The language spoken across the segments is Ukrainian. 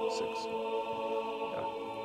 6. Yeah.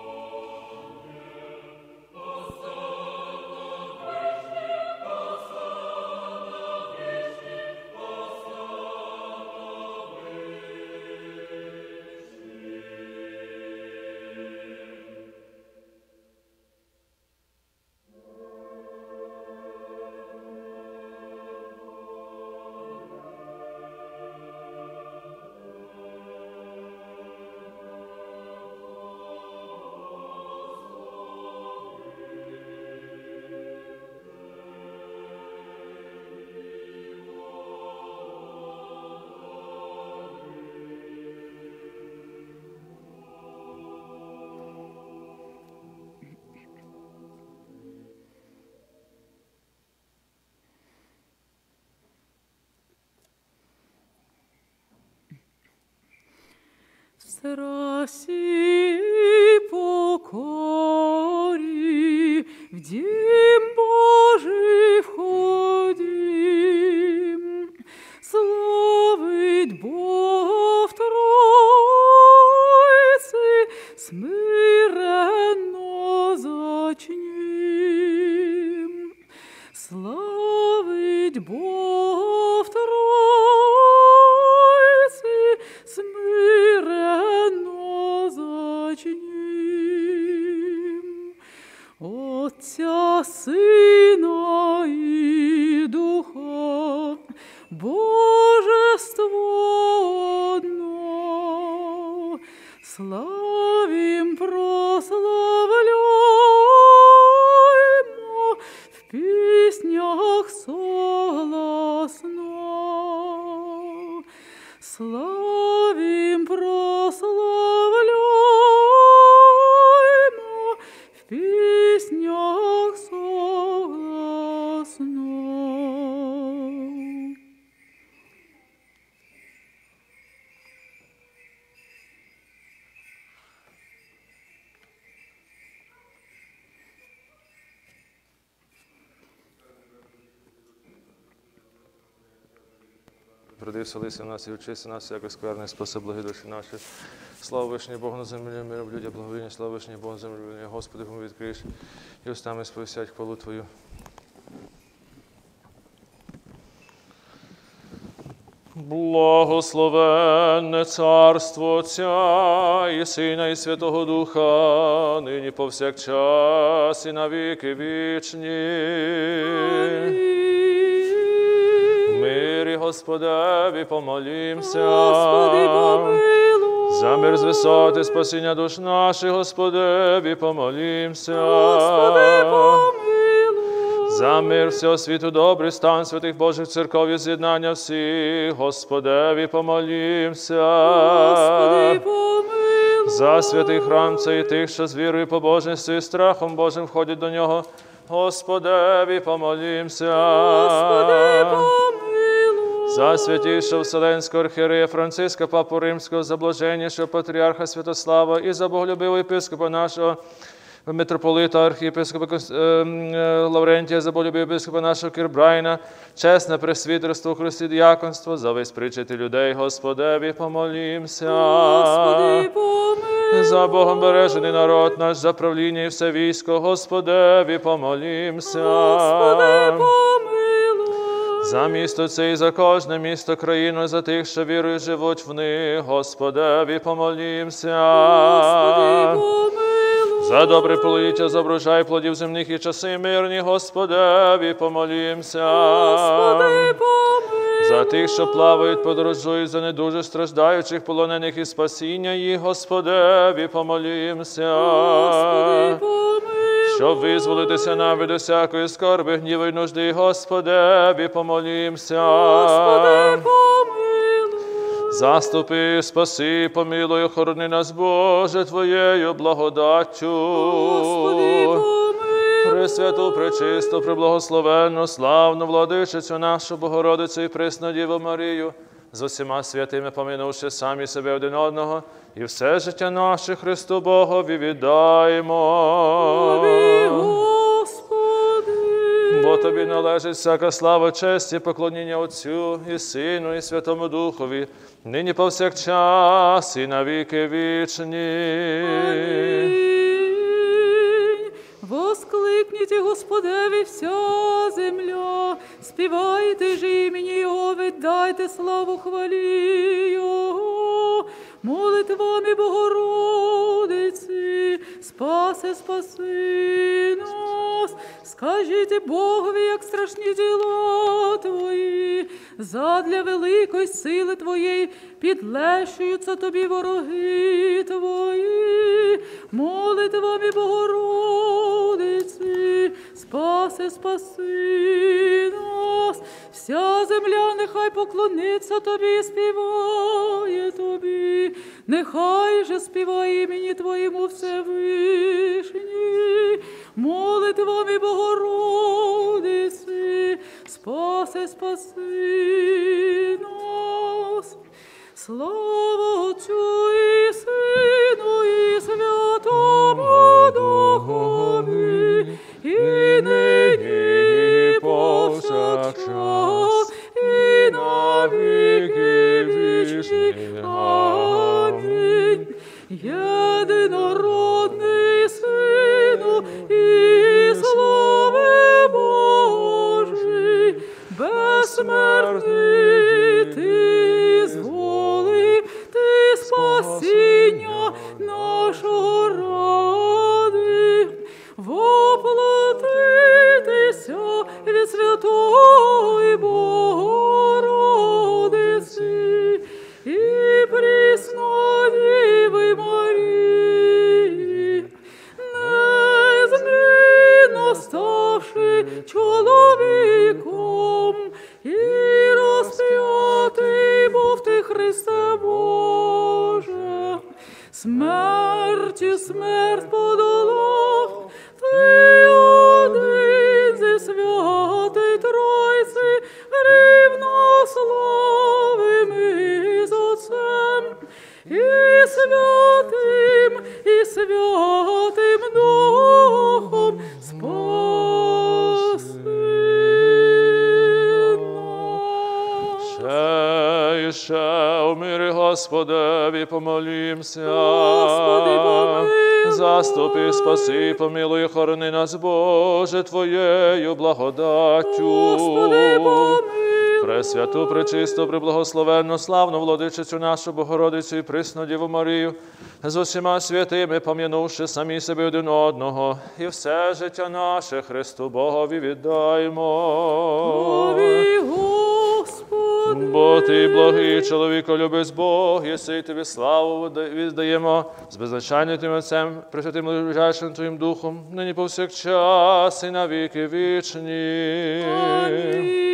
Страсти покори, в дім Божий входим, славить Бог в Тройці, смиренно зачнім. Славить Бог в Тройці, смиренно зачнім. Отця, Сина і Духа, Божество одно, славім, прославляймо в піснях согласно. Славім, прославляймо в піснях согласно. Приди, вселися в нас і вчися нас, як скверний спаси благі душі наші. Слава вишній Богу на землі, мир в людях, благовіння, слава вишній Богу на землі, Господи, кому відкриєш, і устами сповістять хвалу Твою. Благословенне Царство Отця і Сина, і Святого Духа, нині повсякчас і на віки вічні. В мирі Господеві помолімся. Господи, помилуй. За мир з висоти спасіння душ наших, Господеві помолімся. Господи, помилуй. За мир всього світу, добрий стан святих Божих церков і з'єднання всіх, Господеві помолімся. Господи, помилуй. За святий храм цей тих, що з вірою, побожністю і страхом Божим входять до нього, Господеві помолімся. Господи, помилуй. За святішого Вселенського архієрея Франциска, Папу Римського, за блаженнішого патріарха Святослава і за боголюбивого єпископа нашого, митрополита, архієпископа Лаврентія, за боголюбивого єпископа нашого Кірбрайна, чесне пресвітерство у Христі діяконство, за весь причити людей, Господеві помолімся. Господи, помилуй. За Богом бережений народ наш, за правління і все військо, Господеві помолімся. Господи, помилуй. За місто це і за кожне місто, країну, за тих, що вірою живуть в них, Господеві помолімся. Господи, помилуй. За добре поліття, за врожай плодів земних і часи мирні, Господеві помолімся. Господи, помилуй. За тих, що плавають, подорожують, за недуже страждаючих, полонених і спасіння їх, Господеві помолімся. Господи, помилуй. Щоб визволитися нам від усякої скорби, гніву й нужди, Господеві помолімся. Господи, помилуй. Заступи, спаси, помилуй, охорони нас, Боже, Твоєю благодаттю. Господи, помилуй. Пресвяту, пречисту, преблагословенну, славну владичицю нашу, Богородицю і пресну Діву Марію, з усіма святими поминувши самі себе один одного, і все життя наше Христу Богові віддаємо. Тобі, Господи. Бо тобі належить всяка слава, честь і поклоніння Отцю і Сину і Святому Духові, нині повсякчас і навіки вічні. Воскликніте Господеві вся земля, співайте ж імені Його, віддайте славу хвалі Його, молитвами Богородиці, спаси нас. Скажіть Богові, як страшні діла Твої, задля великої сили Твоєї підлещуються Тобі вороги Твої, молитвами Богородиці, спаси нас. Вся земля нехай поклониться Тобі і співає Тобі, нехай же співає імені Твоєму Всевишній, молитвами Богородиці, спаси нас. Слава Отцю і Сину і Святому Духові, і нині повсякчас, і на віки вічні. Амінь. Єдинородний Сину і слави Божий, безсмертний Ти зволив, Ти спасіння нашого ради, воплотитися від Святої Богородиці і Пресновіви Марії, незмінно ставши чоловіком, і розп'ятий був Ти, Христе Боже, смертю смерть подолав, Ти один зі святої Тройці, рівнославими з Отцем, і Святим Духом спаси нас. Ще у мирі Господеві помолімся. Господи, помилуй. Заступи, спаси, помилуй, охорони нас, Боже, Твоєю благодаттю. Господи, помилуй. Пресвяту, пречисту, преблагословенну, славну владичицю нашу Богородицю і присну Діву Марію, з усіма святими, пом'янувши самі себе один одного, і все життя наше Христу Богові віддаймо. Славі Господи. Бо Ти благий, чоловіколюбець Бог, єси, Тобі славу віддаємо з беззначальним Твоїм Отцем, пресвятим блаженним Твоїм Духом, нині повсякчас і навіки вічні. Амінь.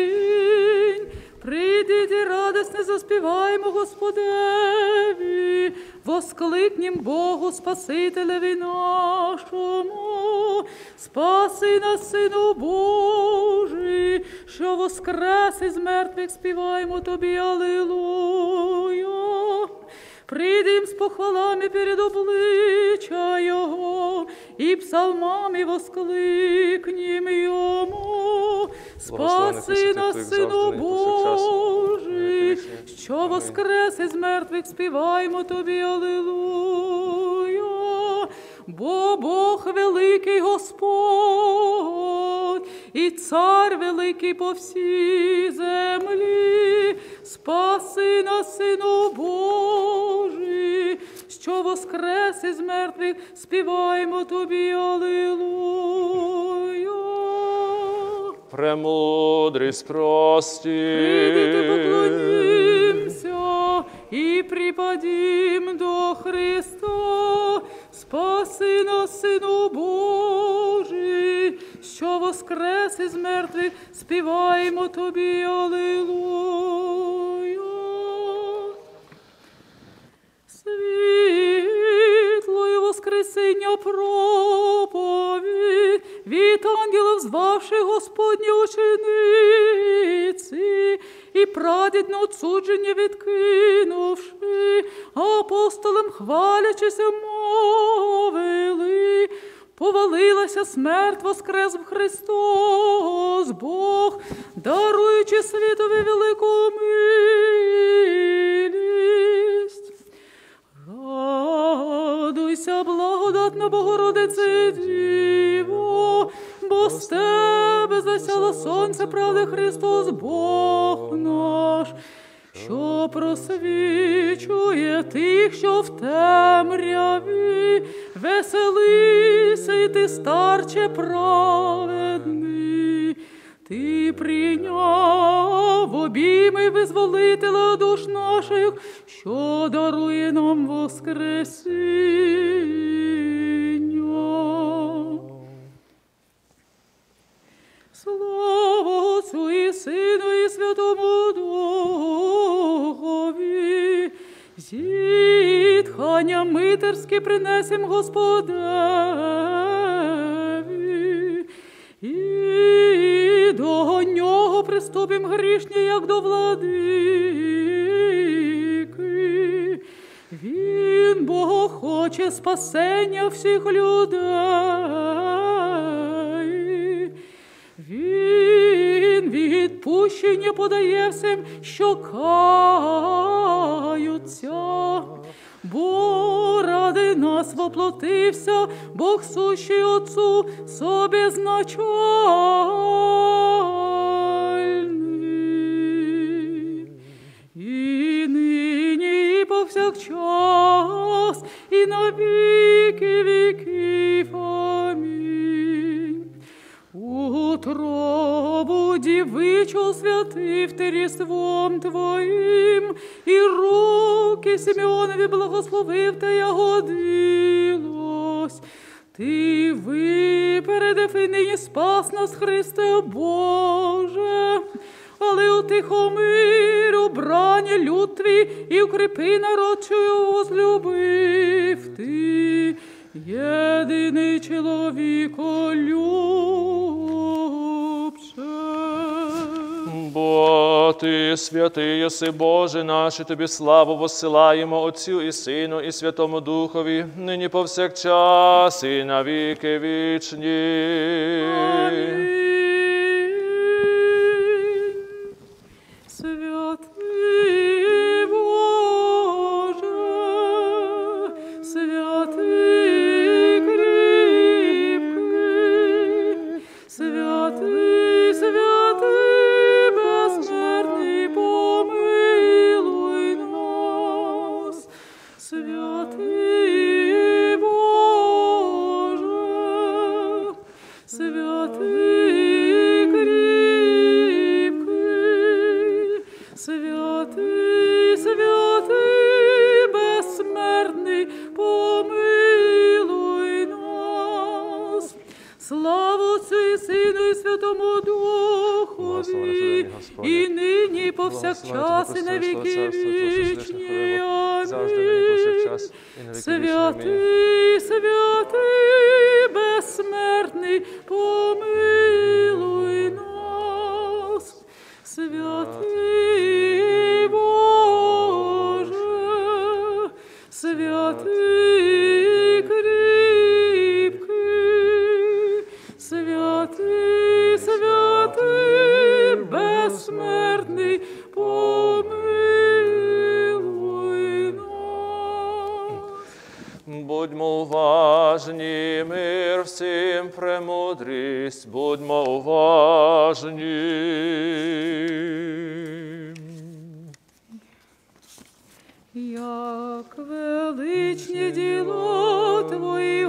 Прийдіть і радісне заспіваємо Господеві, воскликнім Богу Спасителеві нашому. Спаси нас, Сину Божий, що воскрес із мертвих, співаємо Тобі, алілуя. Прийдім з похвалами перед обличчя Його, і псалмами воскликнім Йому. Спаси нас, Сину Божий, що воскрес із мертвих, співаємо Тобі, алілуя. Бо Бог великий Господь, і Цар великий по всій землі. Спаси нас, Сину Божий, що воскрес із мертвих, співаємо Тобі, алілуя. Премудрість прості. Прийдіть, поклонімся і припадім до Христа. Спаси нас, Сину Божий, що воскрес із мертвих, співаємо Тобі, алілуя. Світлою воскресіння проповідь від ангелів звавши Господні учениці, і прадідне отсудження відкинувши, апостолам хвалячися мовили: повалилася смерть, воскрес в Христос, Бог, даруючи світові велику милість. Радуйся, благодатна Богородице Діво, бо з тебе засяло сонце правди Христос Бог наш, що просвічує тих, що в темряві. Веселися й ти, старче праведний, ти прийняв обійми визволителя душ наших, що дарує нам воскресіння. Слава Отцю і Сину і Святому Духові, зітхання митерські принесем Господеві, і до нього приступим грішні, як до владики. Він, Бог, хоче спасення всіх людей. Він відпущення подає всім, що каються. Бо ради нас воплотився Бог сущий Отцу собі значальний. І нині, і повсякчас, і на віки віків. Амінь. Утробу дівичу святив ти різдвом Твоїм, і руки Симеонові благословив, та ягодилось. Ти випередив і нині спас нас, Христе Боже, але утихомирю брані люд Твій, і укріпи народ, що возлюбив Ти, єдиний чоловіколюбче. Бо Ти святий єси, Боже наш, і Тобі славу воссилаємо Отцю і Сину і Святому Духові, нині повсякчас і на віки вічні. Амінь. Святий Боже, святий кріпкий, святий, святий безсмертний, помилуй нас. Святий Боже, святий кріпкий, святий, святий безсмертний, помилуй нас. Слава Отцю і Сину і Святому Духові, і нині, і повсякчас, і на віки вічні. Амінь. Святий, святий безсмертний, помилуй нас. Святий Боже, святий кріпкий, святий, святий безсмертний, помилуй нас. Будьмо уважні, мир всім, премудрість, будьмо уважні. Як величні діла Твої,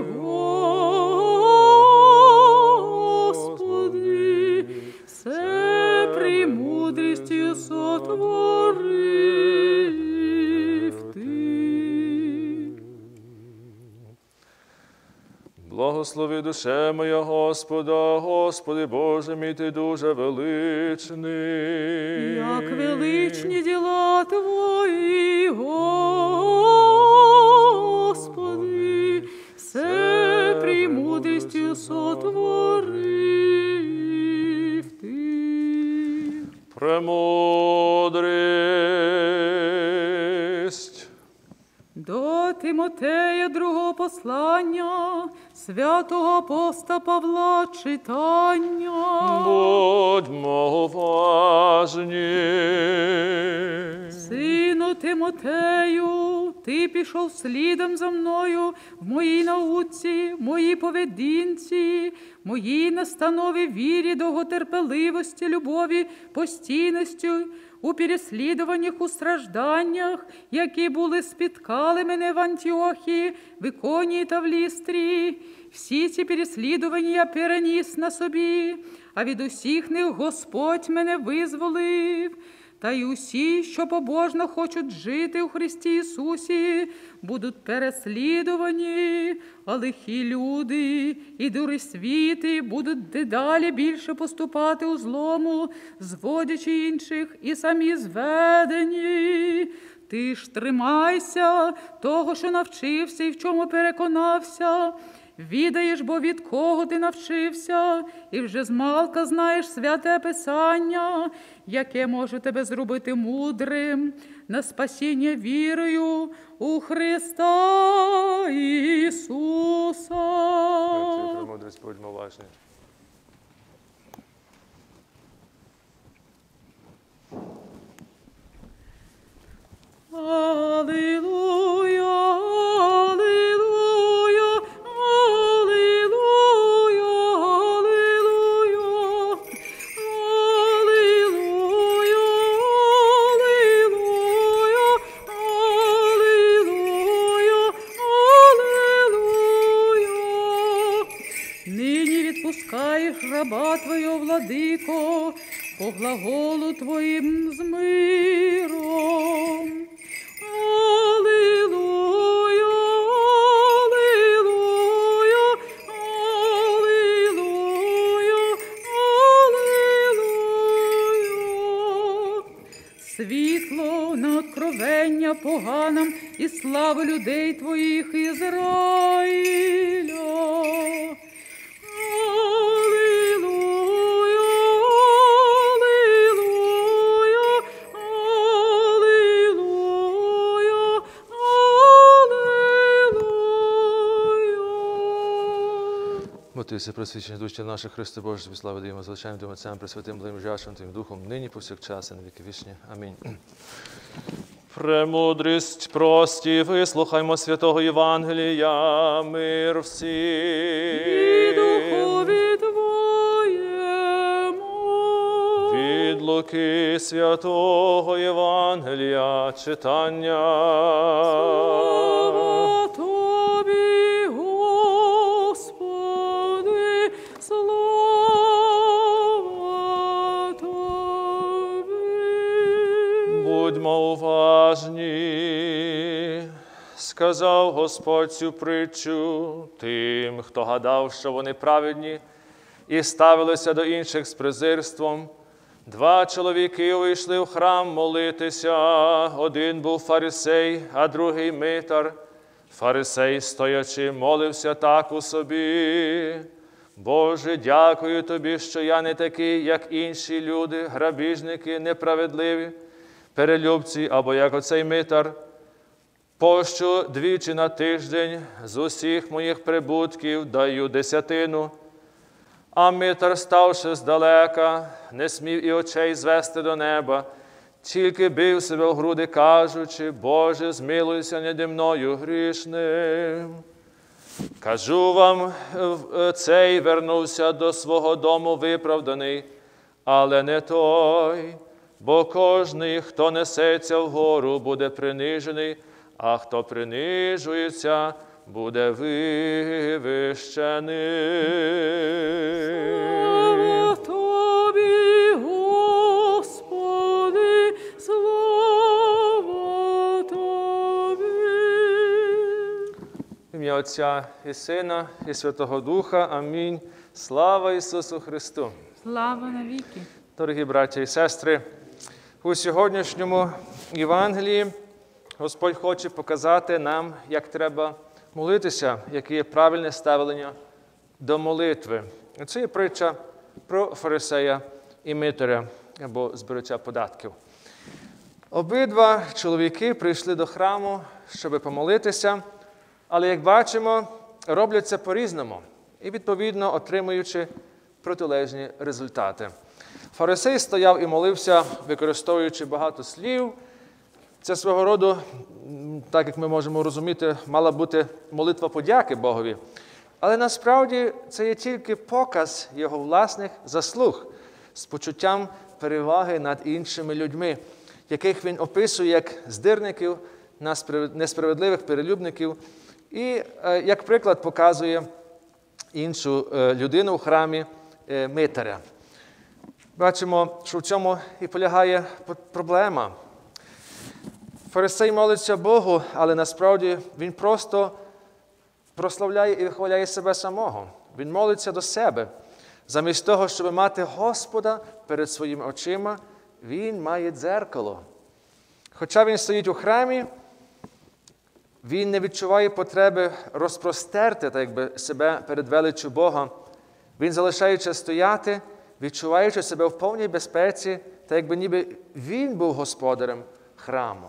Господи, все премудрістю сотворив Ти. Благослови душе моя Господа, Господи Боже мій, Ти дуже величний. Як величні діла Твої, Господи, все премудрістю сотворив Ти. Премудрість. До Тимотея Тимотея, другого послання, святого апостола Павла читання. Будьмо уважні. Сину Тимотею, ти пішов слідом за мною в моїй науці, моїй поведінці, моїй настанові вірі, довготерпеливості, любові, постійності, у переслідуваннях, у стражданнях, які спіткали мене в Антіохії, в Іконії та в Лістрі. Всі ці переслідування я переніс на собі, а від усіх них Господь мене визволив. Та й усі, що побожно хочуть жити у Христі Ісусі, будуть переслідувані, а лихі люди і дурисвіти будуть дедалі більше поступати у злому, зводячи інших і самі зведені. Ти ж тримайся того, що навчився і в чому переконався. Відаєш, бо від кого ти навчився, і вже змалка знаєш святе Писання, яке може тебе зробити мудрим на спасіння вірою у Христа Ісуса. Премудрість, будьмо уважні. Алілуя, алілуя, раба Твого, владико, по глаголу Твоїм з миром. Алілуя, алілуя, алілуя, алілуя. Світло на откровення поганам і славу людей Твоїх Ізраїля. Мотився просвічення душі наших, Христе Боже, тобі слава даємо, звичайним Твоїм Отцем, Пресвятим, блаженним Твоїм Духом, нині повсякчас і на віки вічні. Амінь. Премудрість прості, вислухаймо святого Євангелія, мир всім. І духові Твоєму. Від Луки святого Євангелія читання. Слава Тобі, Господи, слава Тобі. Будьмо уважні. Сказав Господь цю притчу тим, хто гадав, що вони праведні, і ставилися до інших з презирством. Два чоловіки увійшли в храм молитися. Один був фарисей, а другий митар. Фарисей, стоячи, молився так у собі: Боже, дякую Тобі, що я не такий, як інші люди, грабіжники, неправедливі, перелюбці, або як оцей митар. Пощу двічі на тиждень, з усіх моїх прибутків даю десятину. А митар, ставши здалека, не смів і очей звести до неба, тільки бив себе в груди, кажучи: Боже, змилуйся наді мною грішним. Кажу вам, цей вернувся до свого дому виправданий, але не той, бо кожний, хто несеться вгору, буде принижений, а хто принижується, буде вивищений. Слава Тобі, Господи, слава Тобі. В ім'я Отця і Сина, і Святого Духа. Амінь. Слава Ісусу Христу! Слава навіки. Дорогі браття і сестри, у сьогоднішньому Євангелії Господь хоче показати нам, як треба молитися, яке є правильне ставлення до молитви. Це є притча про фарисея і митаря, або збирача податків. Обидва чоловіки прийшли до храму, щоб помолитися, Але, як бачимо, роблять це по-різному і, відповідно, отримуючи протилежні результати. Фарисей стояв і молився, використовуючи багато слів. Це свого роду, так як ми можемо розуміти, мала бути молитва подяки Богові. Але насправді це є тільки показ його власних заслуг з почуттям переваги над іншими людьми, яких він описує як здирників, несправедливих перелюбників. І, як приклад, показує іншу людину в храмі митаря. Бачимо, що в цьому і полягає проблема. Фарисей молиться Богу, але насправді він просто прославляє і вихваляє себе самого. Він молиться до себе. Замість того, щоб мати Господа перед своїми очима, він має дзеркало. Хоча він стоїть у храмі, він не відчуває потреби розпростерти так якби, себе перед величчю Бога. Він залишаючи стояти, відчуваючи себе в повній безпеці, так якби ніби він був господарем храму.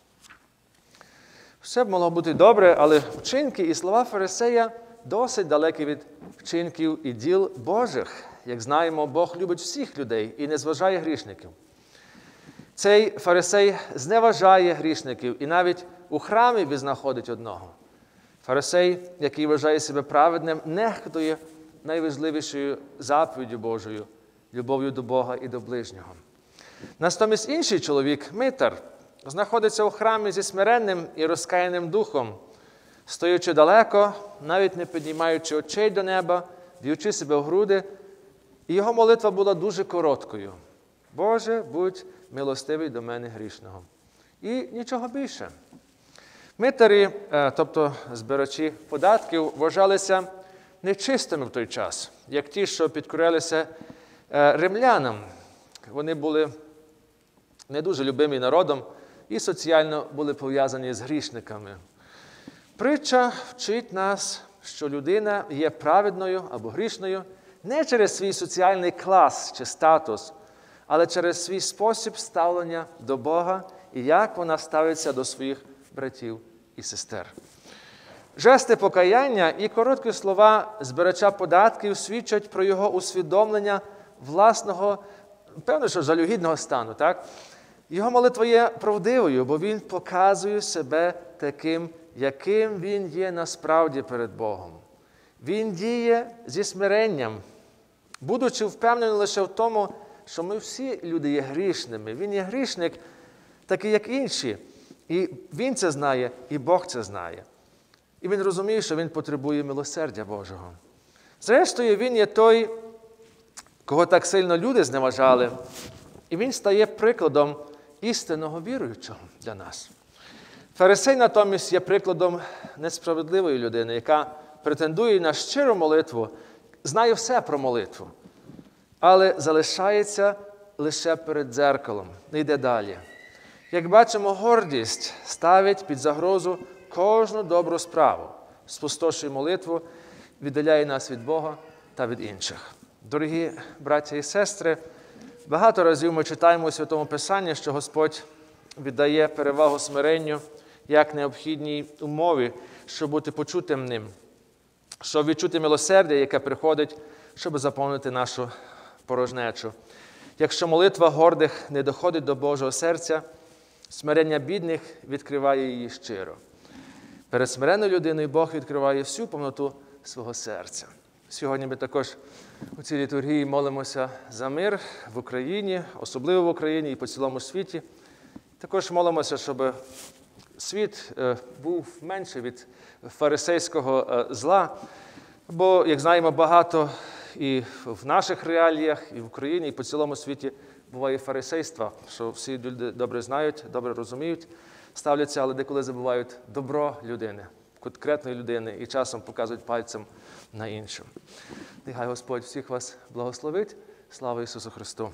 Все б могло бути добре, але вчинки і слова фарисея досить далекі від вчинків і діл Божих. Як знаємо, Бог любить всіх людей і не зважає грішників. Цей фарисей зневажає грішників і навіть у храмі відзнаходить одного. Фарисей, який вважає себе праведним, нехтує найважливішою заповіддю Божою – любов'ю до Бога і до ближнього. Натомість інший чоловік, митар, знаходиться у храмі зі смиренним і розкаяним духом, стоючи далеко, навіть не піднімаючи очей до неба, б'ючи себе в груди, і його молитва була дуже короткою. «Боже, будь милостивий до мене грішного». І нічого більше. Митарі, тобто збирачі податків, вважалися нечистими в той час, як ті, що підкорялися римлянам. Вони були не дуже любимі народом і соціально були пов'язані з грішниками. Притча вчить нас, що людина є праведною або грішною не через свій соціальний клас чи статус, але через свій спосіб ставлення до Бога і як вона ставиться до своїх братів і сестер. Жести покаяння і короткі слова збирача податків свідчать про його усвідомлення власного, певно, що жалюгідного стану. Так? Його молитва є правдивою, бо він показує себе таким, яким він є насправді перед Богом. Він діє зі смиренням, будучи впевнений лише в тому, що ми всі люди є грішними. Він є грішник, такий, як інші. І він це знає, і Бог це знає. І він розуміє, що він потребує милосердя Божого. Зрештою, він є той, кого так сильно люди зневажали, і він стає прикладом істинного віруючого для нас. Фарисей натомість є прикладом несправедливої людини, яка претендує на щиру молитву, знає все про молитву, але залишається лише перед дзеркалом, не йде далі. Як бачимо, гордість ставить під загрозу кожну добру справу, спустошує молитву, віддаляє нас від Бога та від інших. Дорогі браття і сестри, багато разів ми читаємо у Святому Писанні, що Господь віддає перевагу смиренню як необхідній умові, щоб бути почутим ним, щоб відчути милосердя, яке приходить, щоб заповнити нашу порожнечу. Якщо молитва гордих не доходить до Божого серця, смирення бідних відкриває її щиро. Перед смиренною людиною Бог відкриває всю повноту свого серця. Сьогодні ми також у цій літургії молимося за мир в Україні, особливо в Україні і по цілому світі. Також молимося, щоб світ був менше від фарисейського зла, бо, як знаємо, багато і в наших реаліях, і в Україні, і по цілому світі буває фарисейство, що всі люди добре знають, добре розуміють, ставляться, але деколи забувають добро людини, конкретної людини, і часом показують пальцем на іншу. Нехай Господь всіх вас благословить. Слава Ісусу Христу!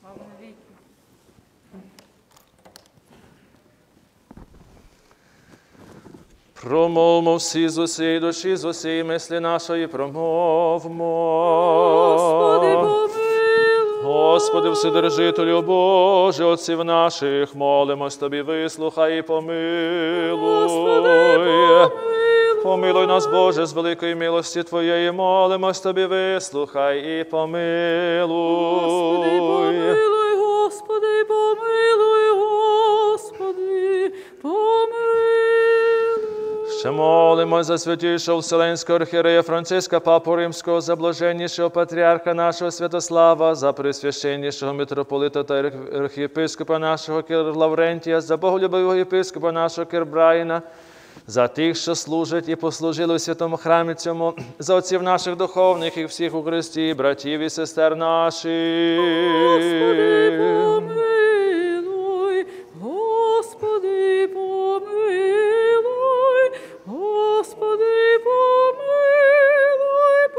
Промовмо всі з усієї душі, з усієї мислі нашої, промовмо. Господи, помилуй. Господи, Вседержителю Боже, отців наших, молимось Тобі, вислухай і помилуй. Господи, помилуй. Помилуй нас, Боже, з великої милості Твоєї, молимось Тобі, вислухай і помилуй. Господи, помилуй, Господи, помилуй, Господи, помилуй. Ще молимось за святішого Вселенського архієрея Франциска, Папу Римського, за блаженнішого патріарха нашого Святослава, за пресвященнішого митрополита та архієпископа нашого Кир Лаврентія, за боголюбивого єпископа нашого Кир Брайана, за тих, що служать і послужили у святому храмі цьому, за отців наших духовних і всіх у Христі, братів і сестер наших. Господи, помилуй, Господи, помилуй, Господи, помилуй,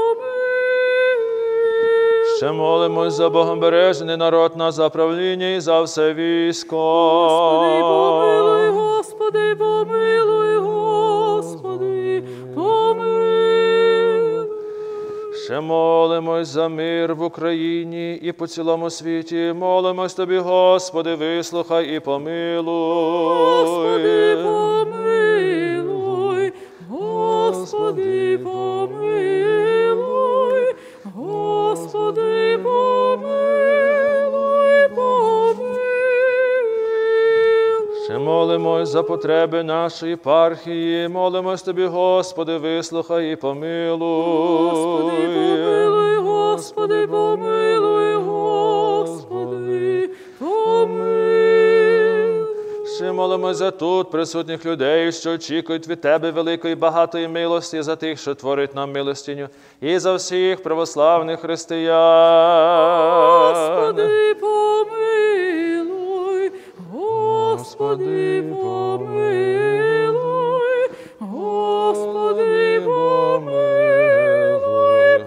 помилуй. Ще молимось за богобережний народ на заправління і за все військо. Господи, помилуй, Господи, помилуй, Господи, помилуй. Ще молимось за мир в Україні і по цілому світі. Молимось Тобі, Господи, вислухай і помилуй. Господи, помилуй, Господи, помилуй, Господи, помилуй, помилуй. Ще молимось за потреби нашої єпархії. Молимось Тобі, Господи, вислухай і помилуй. Господи, помилуй, Господи, помилуй, Господи, помилуй. Ще молимось за тут присутніх людей, що очікують від Тебе великої багатої милості, за тих, що творять нам милостиню, і за всіх православних християн. Господи, помилуй, Господи, помилуй, Господи, помилуй,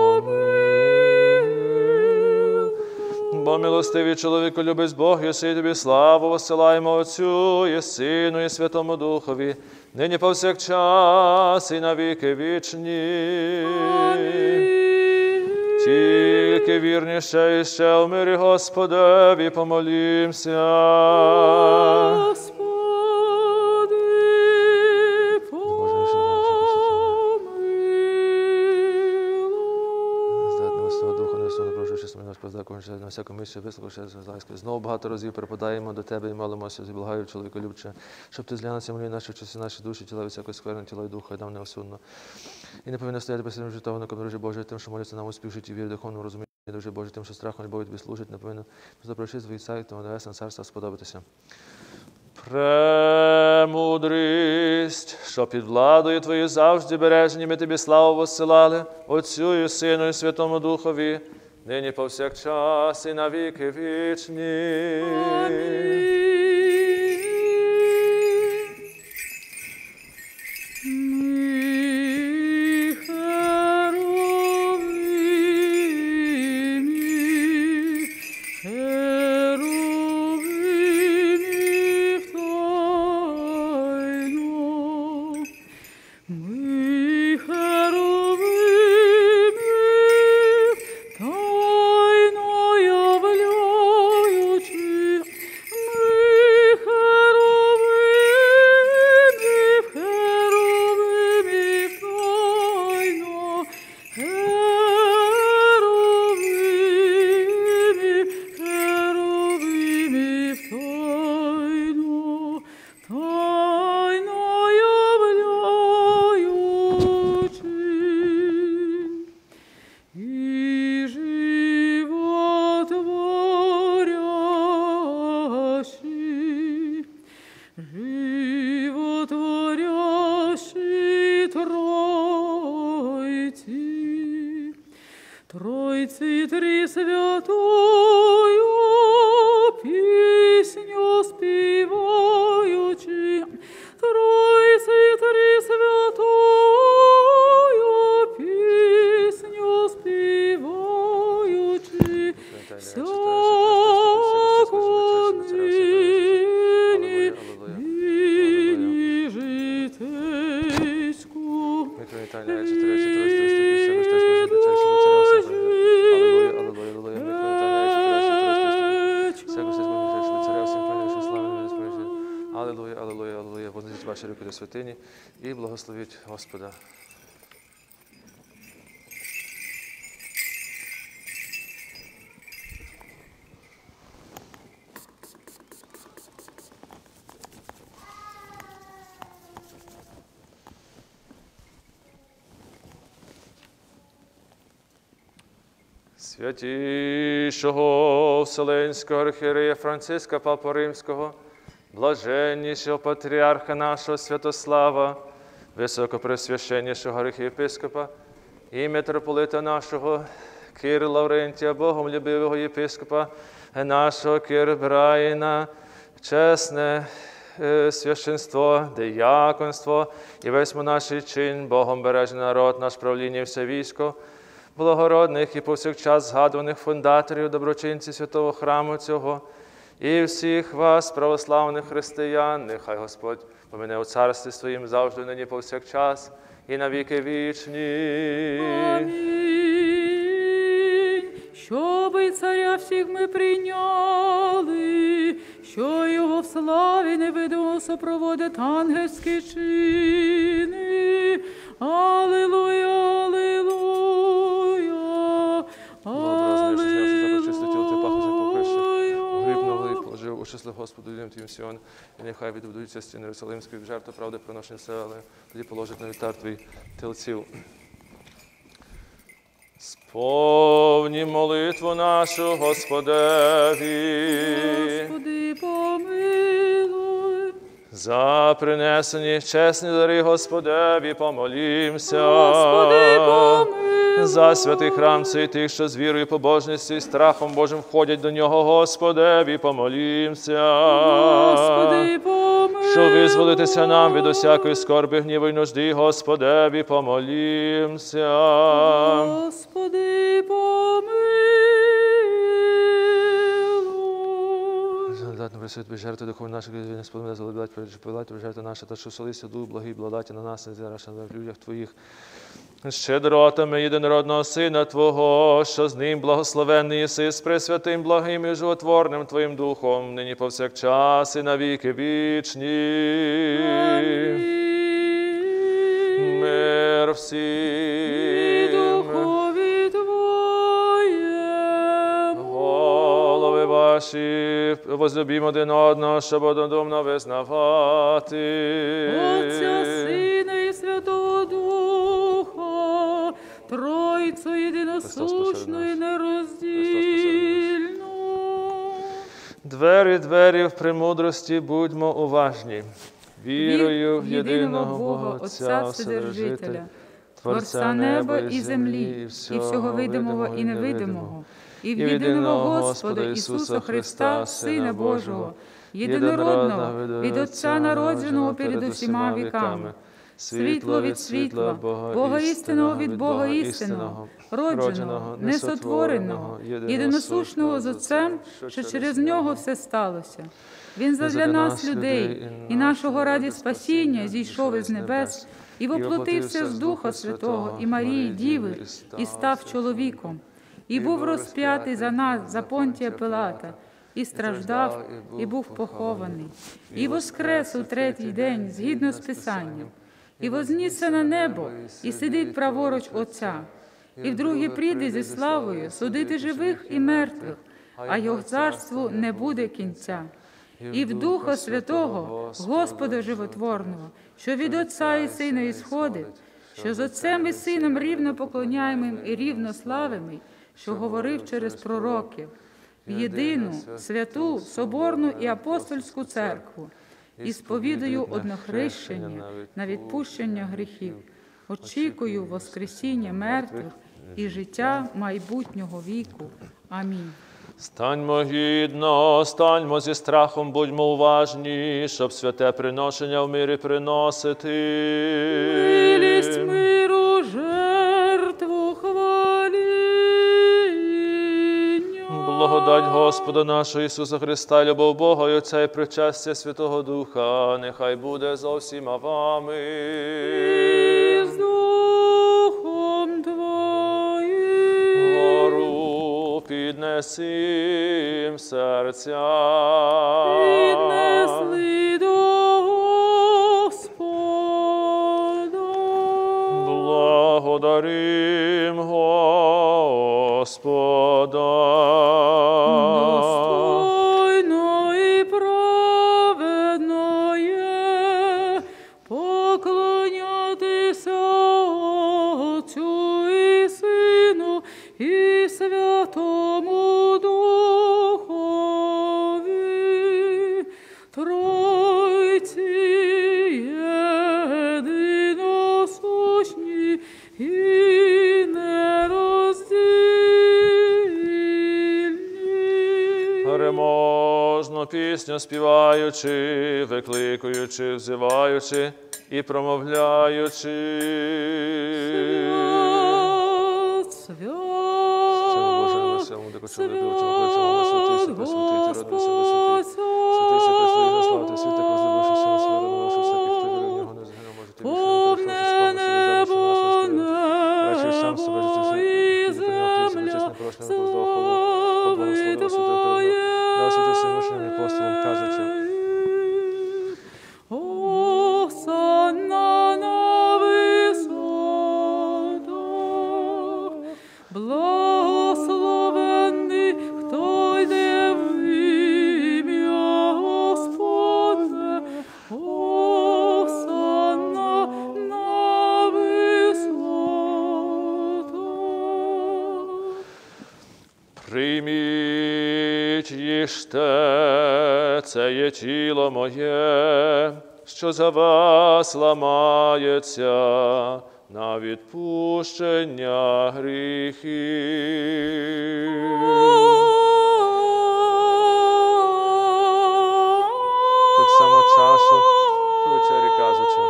помилуй. Бо милостивий чоловіку любить Бог, і сей Тобі славу посилаємо Отцю, і Сину, і Святому Духові, нині повсякчас, і на віки вічні. Тільки вірніше і ще в мирі Господеві помолімся. Господи, на всяку місці вислухавши зласки. Знову багато разів припадаємо до Тебе і молимося, зіблагаю чоловіка любче, щоб Ти зглянувся молі наші часи, наші душі, тіла, всякої скверни, тіла і духа, і дам неосудно. І не повинно стояти посередньо житовником, друже Боже, тим, що моляться нам успіх в житті, вірі, духовному розумінні, друже Боже, тим, що страхом, любов'ю Тобі служить, не повинно запросити твої царі, тому небесне царство сподобатися. Премудрість, що під владою Твоєю завжди бережні, ми Тобі славу воссилали, Отцю і Сину і Святому Духові, нині повсякчас і на віки вічні. Тройці три святою пісню співаючи, Тройці три святою пісню співаючи, всяку нині житейську. Ваші руки у святині і благословіть Господа. Святішого Вселенського архієрея Франциска Папу Римського, блаженнішого патріарха нашого Святослава, високопресвященнішого архієпископа і митрополита нашого Кир Лаврентія, богомлюбивого єпископа нашого Кир Брайна, чесне священство, дияконство і весь монаший чин, Богом бережений народ, наш правління і все військо, благородних і повсякчас згадуваних фундаторів, доброчинців святого храму цього, і всіх вас, православних християн, нехай Господь помине у царстві своїм завжди, нині повсякчас, і навіки вічні. Амінь. Щоби царя всіх ми прийняли, що його в славі невидимо супроводить ангельські чини. Алілуя, алілуя, Ощасли Господу, людям Твоїм Сіон, і нехай відбудуться стіни Єрусалимської в жертву правди приношення все, але тоді положить на вівтар Твій тельців. Сповні молитву нашу, Господеві. Господи, помилуй. За принесені чесні дари Господеві помолімся. Господи, помилуй. За святий храм цей тих, що з вірою, побожністю і страхом Божим входять до нього, Господеві помолімся. Господи, помилуй. Щоб визволитися нам від усякої скорби, гніву й нужди, Господеві помолімся. Господи, помилуй. Задатно присвятити жертви духовні наших, не сподобне залебдать, пережипилати жертви наші, та що солися дух благий, благодаті на нас, не зараз на людях Твоїх. Щедротами єдинородного Сина Твого, що з ним благословенний єси, з пресвятим, благим і животворним Твоїм Духом, нині повсякчас і навіки вічні. Мир всім. Духові Твоєму. Голови ваші, возлюбімо один одного, щоб однодумно визнавати. Отця, Сина і Святого Духа, Тройцю єдиносущну і нероздільну. Двері в премудрості будьмо уважні. Вірою в єдиного Бога, Отця Вседержителя, Творця неба і землі, і всього видимого і невидимого, і в єдиного Господа Ісуса Христа, Сина Божого, єдинородного, від Отця народженого перед усіма віками, світло від світла, Бога істинного від Бога істинного, родженого, несотвореного, єдиносушного з Отцем, що через Нього все сталося. Він задля нас, людей, і нашого раді спасіння зійшов із небес, і воплотився з Духа Святого і Марії Діви, і став чоловіком, і був розп'ятий за нас, за Понтія Пилата, і страждав, і був похований, і воскрес у третій день, згідно з Писанням, і вознісся на небо, і сидить праворуч Отця, і вдруге прийде зі славою судити живих і мертвих, а його царству не буде кінця. І в Духа Святого, Господа Животворного, що від Отця і Сина ісходить, що з Отцем і Сином рівно поклоняємим і рівно славимий, що говорив через пророків, в єдину, святу, соборну і апостольську церкву, і сповідую однохрещення на відпущення гріхів, очікую воскресіння мертвих і життя майбутнього віку. Амінь. Станьмо гідно, станьмо зі страхом, будьмо уважні, щоб святе приношення в мирі приносити. Милість миру, жертву хваління. Благодать Господа нашого Ісуса Христа, любов Бога і Отця і причастя Святого Духа, нехай буде зо всіма вами. І з Духом Твоїм. Гору піднесім серця. Піднесли до Господа. Благодарим Господа. Достойно і праведно є поклонятися Отцю і Сину і Святому Духові, Тройці єдиносущні і нероздільні. Переможну пісню співаючи, викликуючи, взиваючи і промовляючи. Осанна на висотах, благословенний, хто йде в ім'я Господне. Осанна на висотах. Прийміть, їжте, це є тіло моє, що за вас ламається на відпущення гріхів. Так само чашу по вечері кажучи.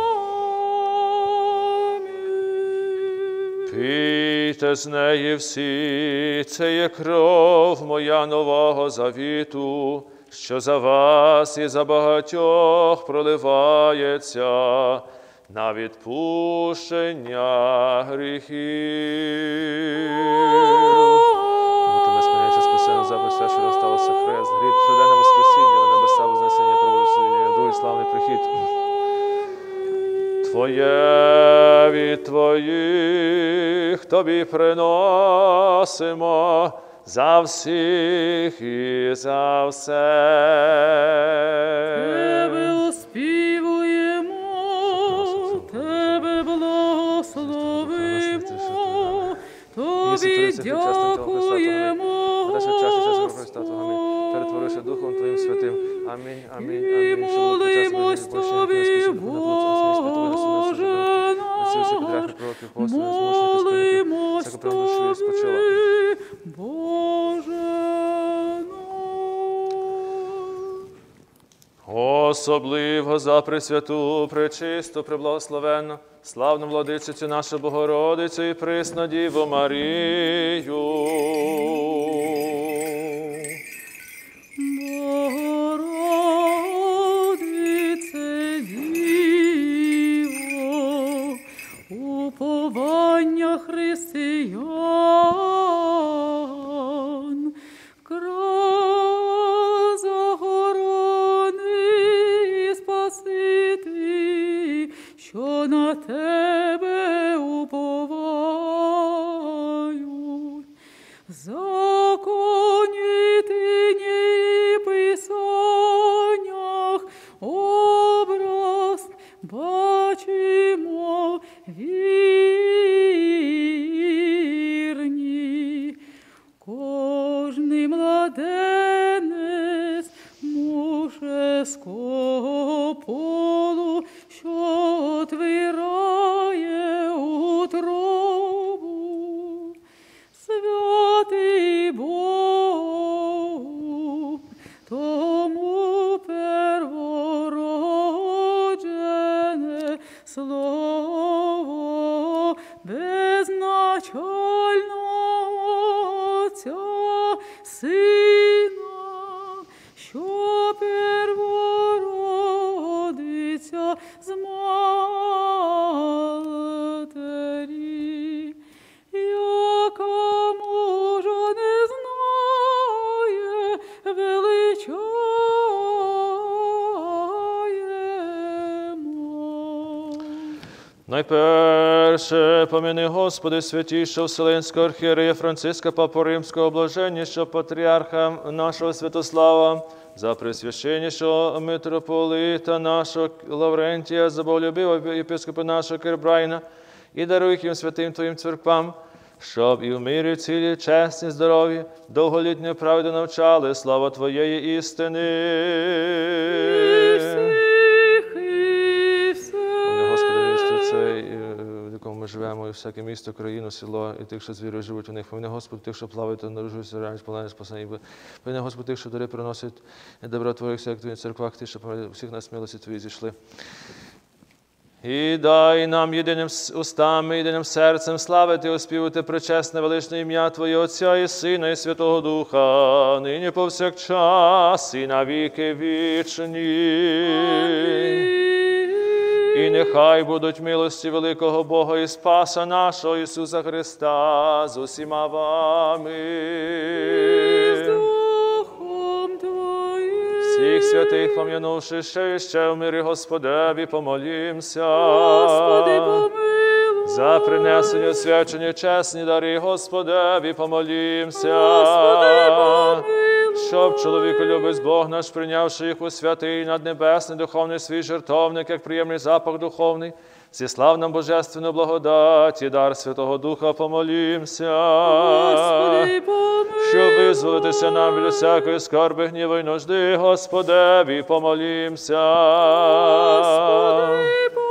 Пийте з неї всі, це є кров моя нового завіту, що за вас і за багатьох проливається на відпущення гріхів. Тому ми спиняючи спасену заповідь все, що нам сталося хрест, гріб, щоденне воскресіння, небеса, вознесення, правосуддя, другий славний прихід. Твоє від Твоїх Тобі приносимо за всіх і за все. Тебе оспівуємо, Тебе благословимо, Тобі дякуємо, перетворивши Духом Твоїм Святим. Амінь, амінь, і амінь. молимось Тобі, Боже наш, молимось Тобі, Боже наш. Особливо за Пресвяту, Пречисту, Преблагословенну, славну Владичицю нашу Богородицю і присну Діву Марію. Богородице Діво, уповання християн, край загорони і спасити, що на Тебе уповають. Законі Тині Писаннях образ бачимо вірні. Кожний младенець мужеского полу, що отвирає утробу. Святий Бог, тому первороджене слово безначального Отця, Сина, що первородиться з матері, яка мужа не знає, величаємо. Найперше перше, помяни, Господи, святішого Вселенського архієрея Франциска, Папу Римського, блаженнішого патріарха нашого Святослава, за пресвященнішого митрополита нашого Лаврентія, за боголюбивого єпископа нашого Кирбрайна, і даруй їм святим Твоїм церквам, щоб і в мирі цілі, чесні, здорові, довголітньої правди навчали, слава Твоєї істини. В якому ми живемо, і всяке місто, країну, село, і тих, що з вірою живуть у них. Поміни, Господи, тих, що плавають та народжуються, реально сполають спасення. Поміни, Господи, тих, що дари приносять добро Твоїх всяких Твоїх церквах, тих, що всіх нас милості Твої зійшли. І дай нам єдиним устами, єдиним серцем славити, оспівати пречесне величне ім'я Твоє, Отця і Сина, і Святого Духа, нині повсякчас, і на віки вічні. І нехай будуть милості великого Бога і Спаса нашого Ісуса Христа з усіма вами. Всіх святих пом'янувши ще і ще в мирі Господеві, помолімся. Господи, помилуй. За принесені освячені чесні дари Господеві, помолімся. Господи, помилуй. Щоб чоловіколюбець Бог наш, прийнявши їх у святий наднебесний духовний свій жертовник, як приємний запах духовний, зіслав нам божественну благодать і дар Святого Духа, помолімся. Господи, помилуй. Щоб визволитися нам від усякої скорби, гніву й нужди, Господеві, помолімся. Господи,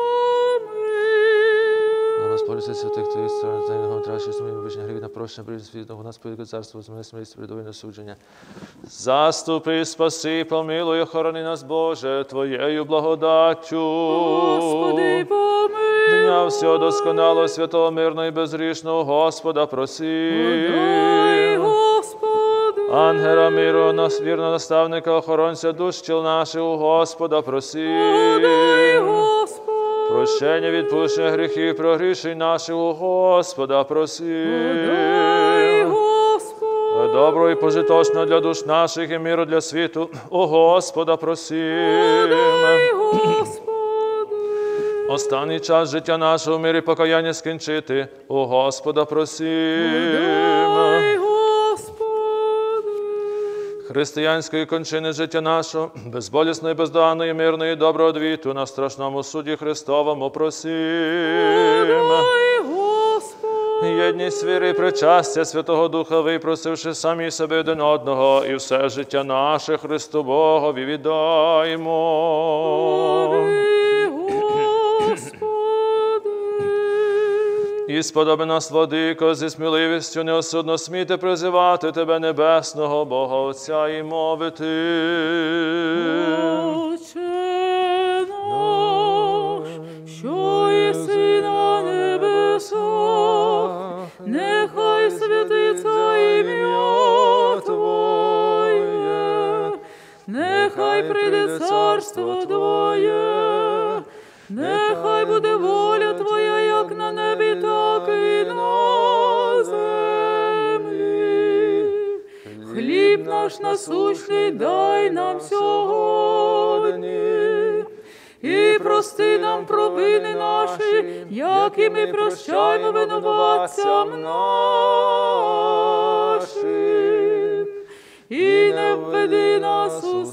Господи, святих Твоїх сторон, та й нагом трачі смію, вибачення гріх на прощення, бризь світного, нас повіка царство, зміни смілість, передовинне судження. Заступи, спаси, помилуй, охорони нас, Боже, Твоєю благодаттю. Господи, помилуй. Дня всього досконалого, святого, мирного і безгрішного Господа проси. Подай, Господи. Ангела миру, нас вірного наставника, охоронця душ тіл наших, у Господа проси. Подай, Господи. Прощення, відпущення гріхів, прогрішень наших, у Господа проси. Подай, Господи. Добро і пожиточно для душ наших і миру для світу, у Господа проси. Подай, Господи. Останній час життя нашого в мирі покаяння скінчити, у Господа проси. Подай, Господи. Християнської кончини життя нашого, безболісної, бездоганної, мирної, доброго двіту на страшному суді Христовому просим. Подай, Господи. Єдність віри і причастя Святого Духа, випросивши самі себе один одного, і все життя наше Христу Богові віддаймо. І сподоби нас, Владико, зі сміливістю неосудно сміти призивати Тебе, небесного Бога Отця, і мовити. Отче наш, що єси на небесах, нехай святиться ім'я Твоє, нехай прийде царство Твоє, нехай буде воля Твоя, як на небі, так і на землі. Хліб наш насущний дай нам сьогодні, і прости нам провини наші, як і ми прощаємо винуватцям нашим. І не введи нас у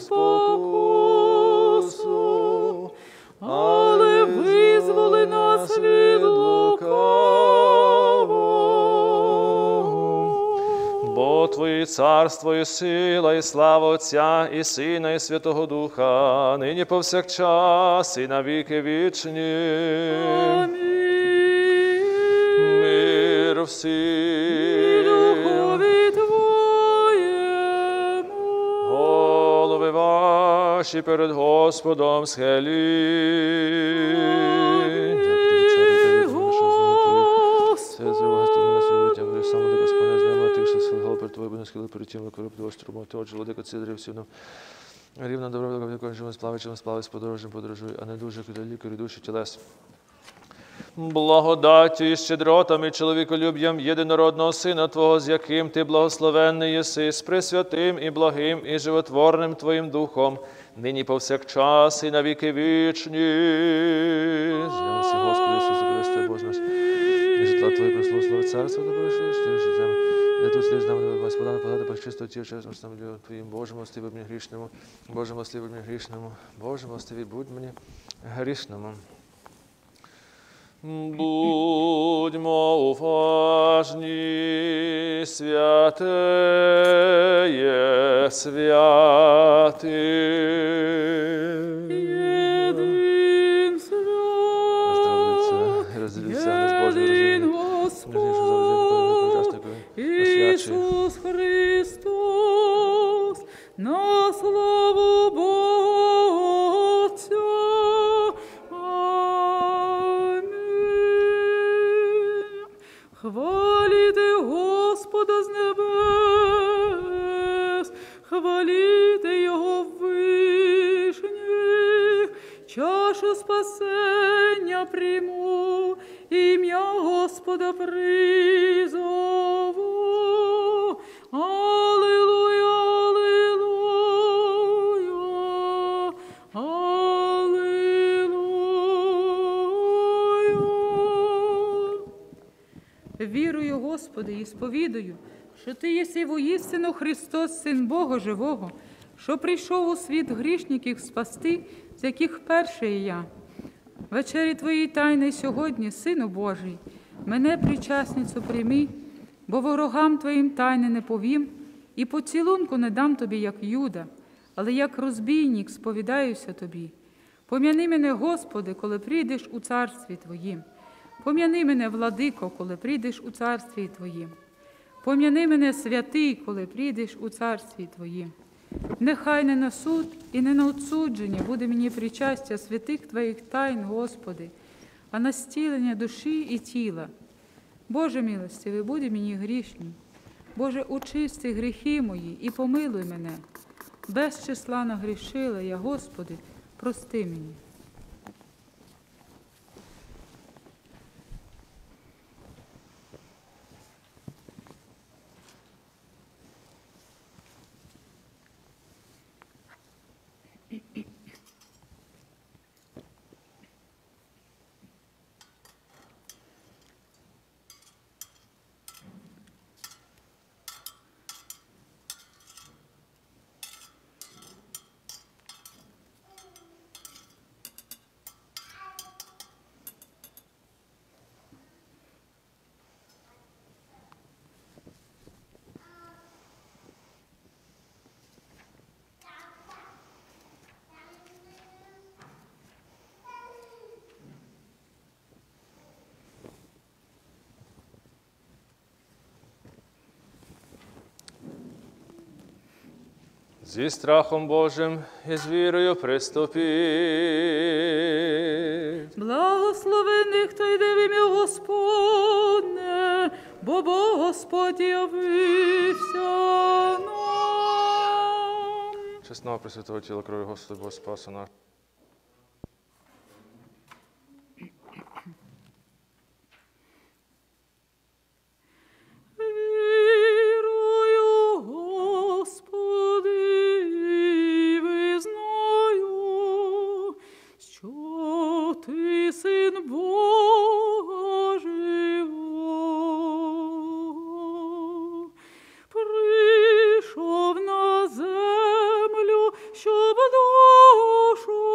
спокусу, але визволи нас від лукавого. Бо Твоє царство і сила, і слава Отця, і Сина, і Святого Духа, нині повсякчас, і на віки вічні. Амінь. Мир всім. Духові Твоєму. Голови ваші перед Господом схиліть. Рівна добро, якого живемо сплавичем, сплави з подорожем подорожуй, а не дуже лікарі душі тілес. Благодаттю і щедротами, чоловіколюб'ям єдинородного Сина Твого, з яким Ти благословенний єси, з пресвятим і благим і животворним Твоїм Духом, нині повсякчас і на віки вічні. Зглянься, Господи Ісусе Христе, Боже наш. Твоє прославу царство, да пройшли, що ти землю. Не тут слід з нами, Господа, нападати пречисто Ті, чесно, встановлю Твоїм. Боже, милостивий будь мені грішному. Боже, милостивий будь мені грішному. Боже, милостивий будь мені грішному. Будьмо уважні, святеє святих. Єдин свят, єдин Господь, Ісус Христос, на славу Бога Отця. Хваліте Господа з небес, хваліте Його вишніх, чашу спасення прийму, ім'я Господа призову. Алілуя, алілуя, алілуя. Вірую, Господи, і сповідую, що Ти єси воістину Христос, Син Бога Живого, що прийшов у світ грішників спасти, з яких перший є я. Вечері Твоїй тайни сьогодні, Сину Божий, мене причасницю прийми, бо ворогам Твоїм тайни не повім, і поцілунку не дам Тобі, як Юда, але як розбійник сповідаюся Тобі. Пом'яни мене, Господи, коли прийдеш у царстві Твоїм. Пом'яни мене, Владико, коли прийдеш у царстві Твоїм. Пом'яни мене, святий, коли прийдеш у царстві Твоїм. Нехай не на суд і не на отсудження буде мені причастя святих Твоїх тайн, Господи, а на зцілення душі і тіла. Боже милостивий, будь мені грішнім. Боже, очисти гріхи мої і помилуй мене. Без числа нагрішила я, Господи, прости мені. Зі страхом Божим і з вірою приступіть. Благословений, хто йде в ім'я Господне, бо Бог Господь явився нам. Чесного пресвятого тіла крові Господа Бога Спаса нашого. Вірую, Господи, і визнаю, що Ти Син Бога Живого. Прийшов на землю, щоб душу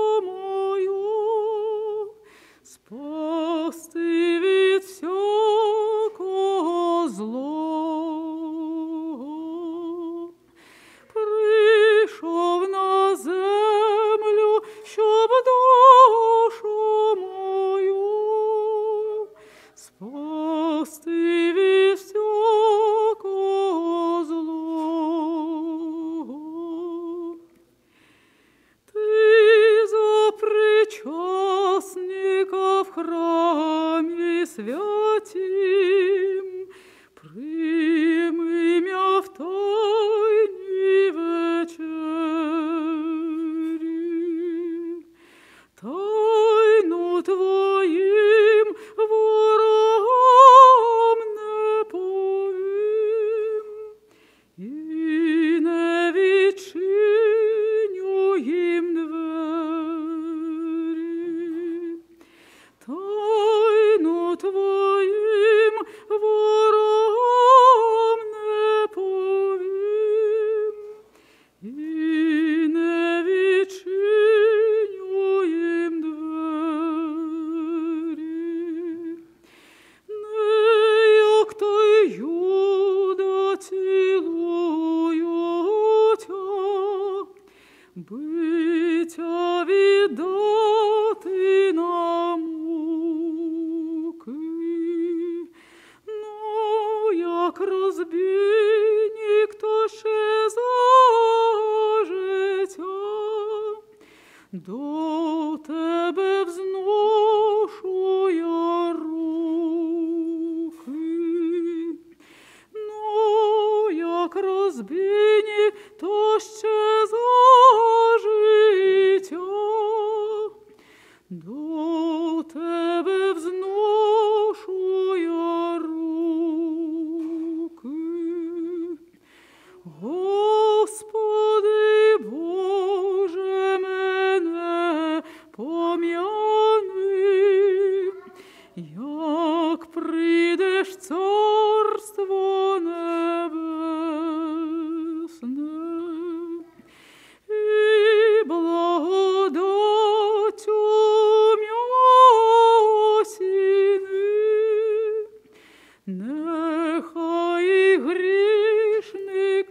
нехай і грішник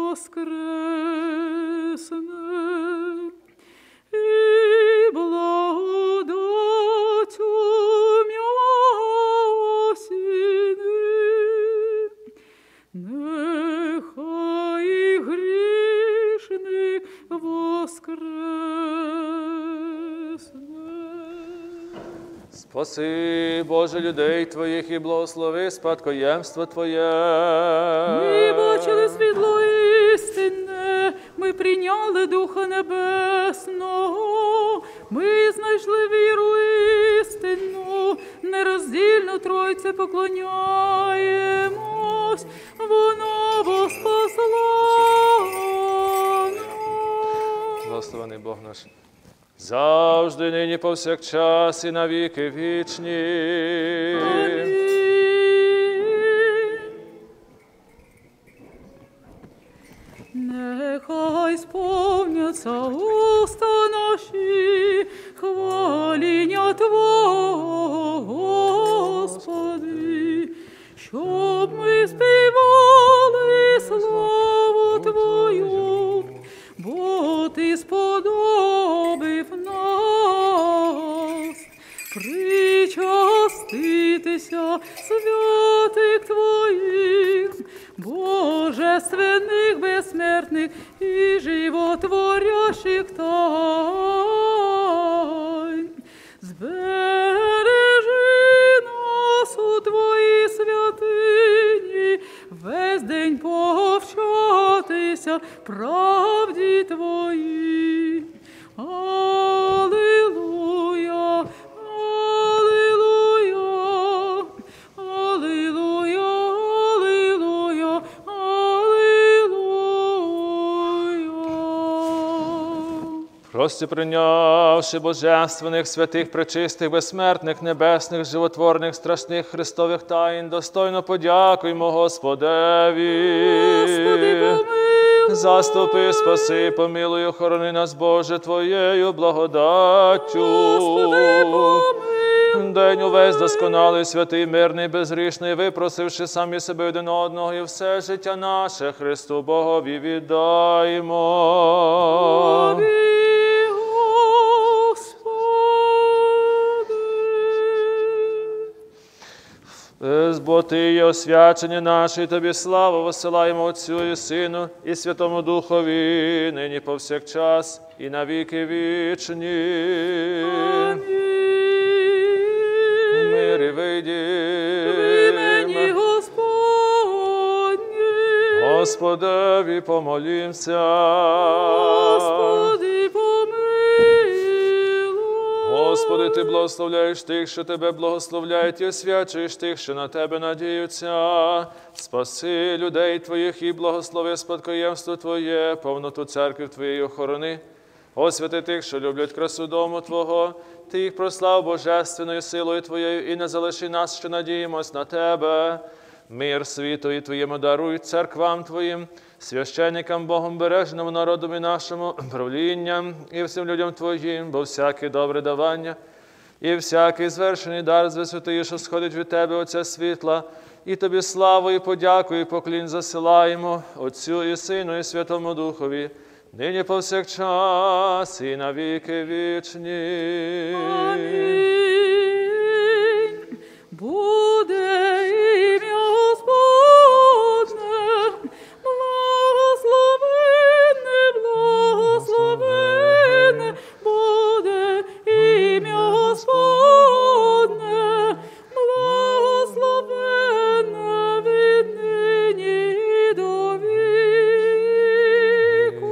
воскресне, і благодаттю м'ясіни, нехай і грішник воскресне. Спаси, Боже, людей Твоїх і благослови спадкоємство Твоє. Ми бачили світло істинне, ми прийняли Духа Небесного, ми знайшли віру істинну, нероздільну Тройці поклоняємось, вона воспасла нас. Благословений Бог наш. Завжди, нині, повсякчас і на віки вічні. Амінь. Нехай сповняться уста наші хваління Твого, Господи, щоб ми співали славу Твою, бо Ти сподобив нас причаститися святих Твоїх, божественних, безсмертних і животворящих тайн. Збережи нас у Твоїй святині, весь день повчатися правді Твоїй. Алілуя, алілуя, алілуя, алілуя, алілуя. Прості прийнявши божественних, святих, пречистих, безсмертних, небесних, животворних, страшних Христових таїн, достойно подякуймо Господеві. Господи, помилуй. Заступи, спаси, помилуй, охорони нас, Боже, Твоєю благодаттю. Господи, помилуй. День увесь досконалий, святий, мирний, безгрішний, випросивши самі себе один одного, і все життя наше Христу Богові віддаймо. Господи. Бо Ти є освячення наше, і Тобі славу висилаємо Отцю і Сину, і Святому Духові, нині повсякчас, і на віки вічні. Амінь. В мирі В вийдім. імені Господні. Господеві помолімся. Господи, помилуй. Господи, Ти благословляєш тих, що Тебе благословляють, і освячуєш тих, що на Тебе надіються. Спаси людей Твоїх і благослови спадкоємство Твоє, повноту церкви Твоєї охорони. Освяти тих, що люблять красу дому Твого, Ти їх прослав божественною силою Твоєю, і не залиши нас, що надіємось на Тебе. Мир світу і Твоєму даруй церквам Твоїм, священникам, Богом бережному народові нашому, правлінням і всім людям Твоїм, бо всяке добре давання і всякий звершений дар з висоти, що сходить від Тебе, Отця світла, і Тобі славу і подяку і поклін засилаємо, Отцю і Сину і Святому Духові, нині повсякчас і на віки вічні. Амінь. Буде ім'я Господне, благословенне, благословенне, буде ім'я Господне, благословенне віднині і до віку.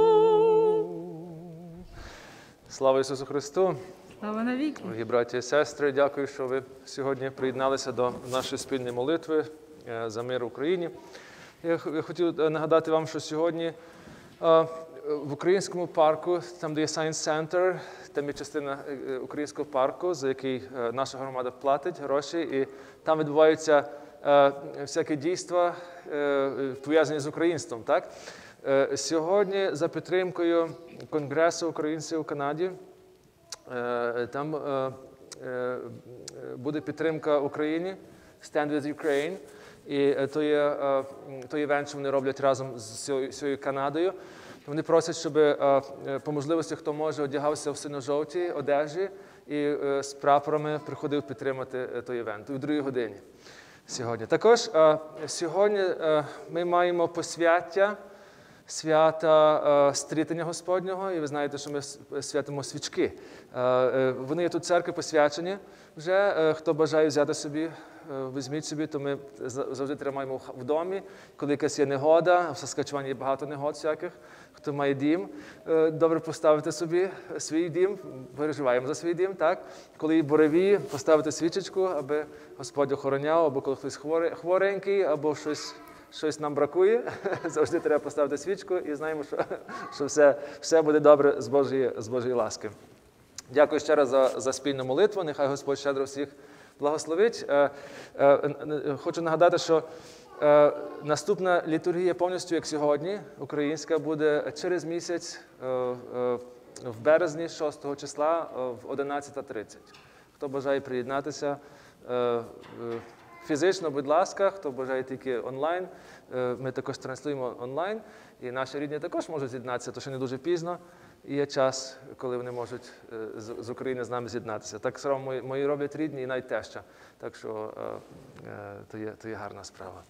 Слава Ісусу Христу! Слава навіки. Дорогі браті і сестри, дякую, що ви сьогодні приєдналися до нашої спільної молитви за мир в Україні. Я хотів нагадати вам, що сьогодні в українському парку, там, де є Science Center, там є частина українського парку, за який наша громада платить гроші, і там відбуваються всякі дійства, пов'язані з українством. Так? Сьогодні за підтримкою Конгресу українців у Канаді там буде підтримка Україні Stand with Ukraine. І той івент, що вони роблять разом з всією Канадою. Вони просять, щоб по можливості, хто може, одягався в синьо-жовтій одежі і з прапорами приходив підтримати той івент у 2 годині сьогодні. Також сьогодні ми маємо посвяття свята стрітення Господнього, і ви знаєте, що ми святимо свічки. Вони є тут в церкві посвячені вже. Хто бажає взяти собі, візьміть собі, то ми завжди тримаємо в домі. Коли якась є негода, в Саскачевані є багато негод всяких, хто має дім, добре поставити собі свій дім, переживаємо за свій дім, так? Коли є буреві, поставити свічечку, аби Господь охороняв, або коли хтось хворенький, або щось нам бракує, завжди треба поставити свічку і знаємо, що все буде добре з Божої ласки. Дякую ще раз за спільну молитву. Нехай Господь щедро всіх благословить. Хочу нагадати, що наступна літургія повністю, як сьогодні, українська, буде через місяць, в березні, 6 числа, в 11:30. Хто бажає приєднатися фізично, будь ласка, хто бажає тільки онлайн, ми також транслюємо онлайн, і наші рідні також можуть з'єднатися, то ще не дуже пізно, і є час, коли вони можуть з України з нами з'єднатися. Так само мої роблять рідні і навіть теща, так що то є гарна справа.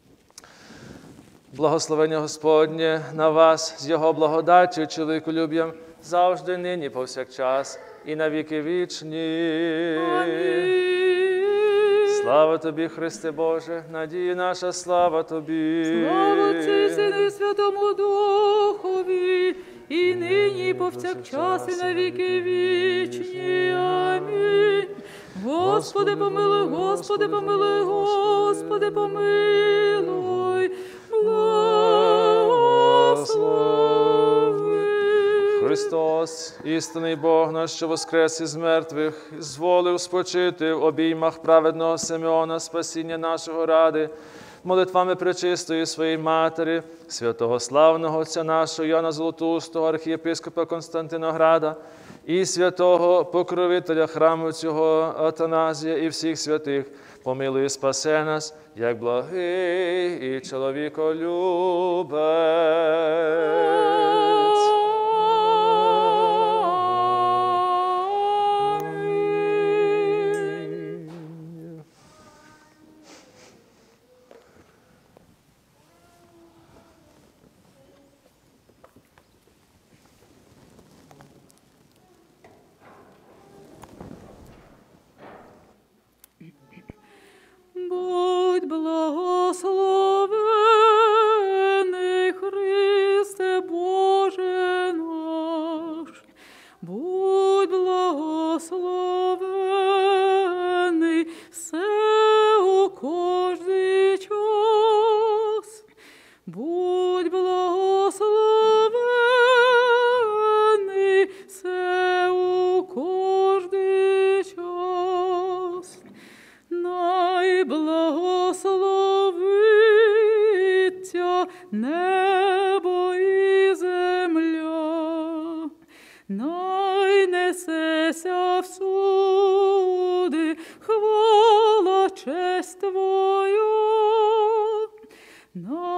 Благословення Господнє на вас з Його благодаттю, чоловіколюб'ям, завжди, нині, повсякчас і на віки вічні. Амінь. Слава Тобі, Христе Боже, надія наша, слава Тобі. Слава Отцю і Сину і Святому Духові, і нині, і повсякчас, і на віки вічні. Амінь. Господи, помилуй, Господи, помилуй, Господи, помилуй, благослови. Христос, істинний Бог наш, що воскрес із мертвих, зволив спочити в обіймах праведного Симеона, спасіння нашого ради, молитвами пречистої своєї Матері, святого славного Отця нашого Йоанна Золотоустого, архієпископа Константинограда, і святого покровителя храму цього Атаназія і всіх святих, помилуй і спасе нас, як благий і чоловіколюбець. Будь благословений, Христе Боже наш, будь благословений все у кожний час, будь благословений все у кожний час. Благословиться небо і земля, най несеся всюди хвала, честь Твоя,